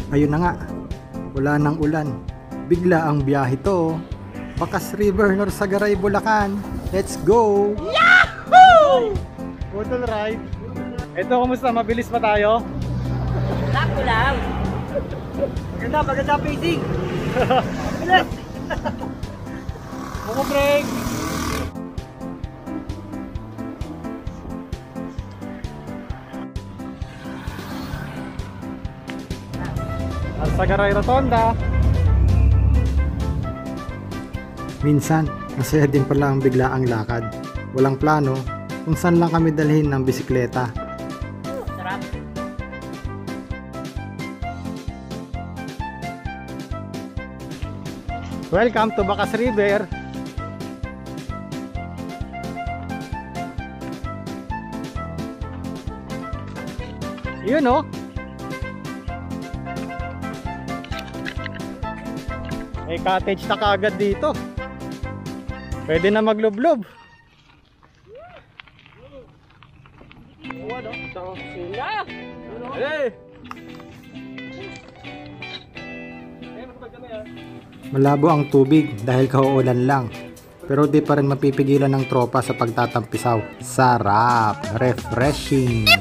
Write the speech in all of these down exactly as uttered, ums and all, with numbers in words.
Ayun na nga, wala nang ulan. Bigla ang biyahe to. Bacas River, Norsagaray, Bulacan. Let's go! Yahoo! Bottle ride. Ito, kumusta? Mabilis pa tayo? Lako lang. Maganda, maganda pacing. Bilis! Ako break! Norsagaray Rotonda. Minsan, masaya din pala ang biglaang lakad. Walang plano kung saan lang kami dalhin ng bisikleta. Sarap. Welcome to Bacas River. Yun oh. May cottage na kaagad dito. Pwede na maglublob. Sila. Hey! Malabo ang tubig dahil kauulan lang. Pero di pa rin mapipigilan ng tropa sa pagtatampisaw. Sarap! Refreshing!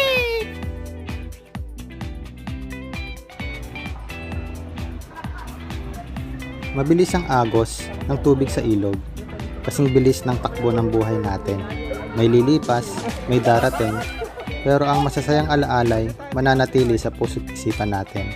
Mabilis ang agos ng tubig sa ilog. Kasing bilis ng takbo ng buhay natin. May lilipas, may darating, pero ang masasayang alaalay mananatili sa puso't isipan natin.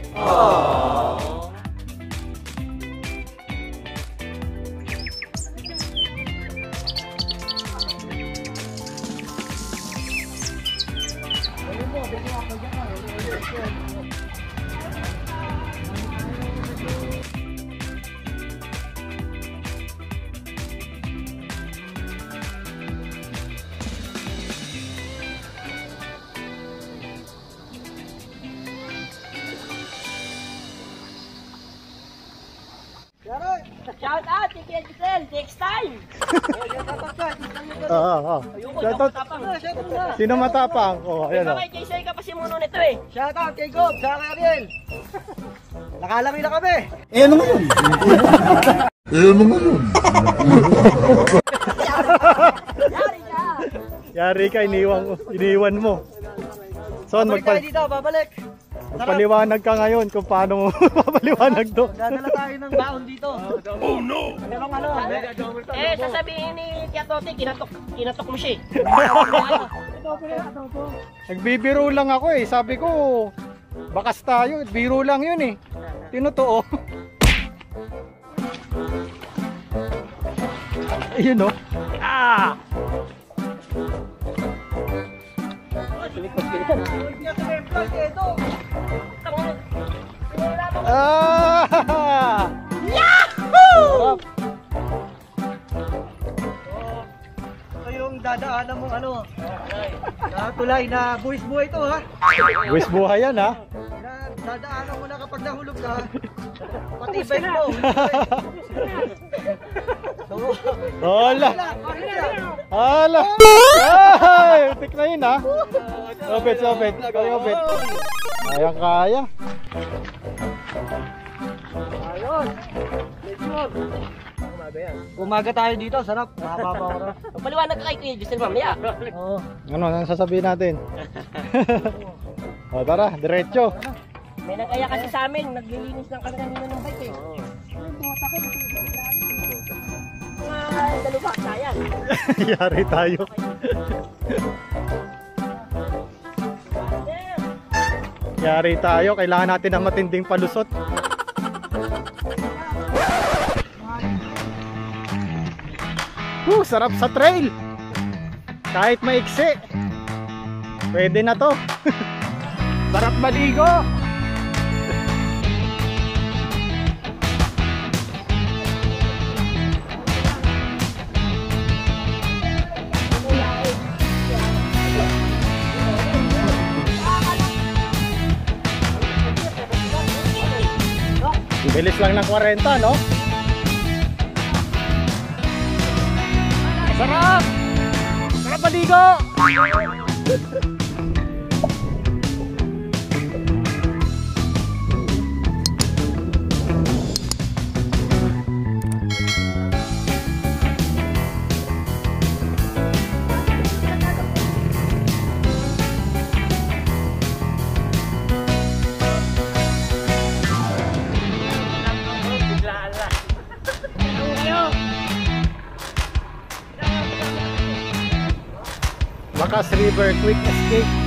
Shout out kay Kuya Giselle. Next time. Oo, oo. Shoutout. Sino matapang? Oh, ayan Ikaw oh. kay Giselle ka pa si Muno nito eh. Shout out kay Gob, sa kay Ariel. Nakalami na kami. Eh ano ngayon? Eh ano ngayon? Yari ka. Yari ka, iniwan, iniwan mo. Son, Balik magpal tayo dito, babalik. magpaliwanag ka ngayon kung paano mo papaliwanag to. Dadala tayo ng baon dito. Oh no! Merong ano, Eh, sasabihin ni Tia Toti, kinatok, kinatok mo siya eh. Nagbibiro lang ako eh. Sabi ko, bakas tayo. Biro lang yun eh. Tinutuo. Ayun oh. Ah! Ah! Yahoo! ito yung dadaanan mong ano, na tulay na buwis-buhay to ha. Wis buhay yan ha. Na dadaanan mo na kapag nahulog ka. Pati bike mo. So, Hala! Hala! Ay! Utik na yun ha. Sobet, sobet. Sobet. Kaya, kaya. ayun. Let's go. Umaga tayo dito, sarap. Mababa oras. Paliwanag ka kay Kuya Giselle mamaya. Oo. Ano, ano sasabihin natin? O tara, diretso. May nag-aya kasi sa amin, naglilinis ng kami kanina ng bike eh. Mga dalubak, sayang. Yari tayo. Yari tayo, kailangan natin ng matinding palusot. Woo, sarap sa trail. Kahit maiksi, pwede na to. Sarap maligo. Bilis lang ng forty, no? Sarap! Sarap maligo! Bakas River Quick Escape.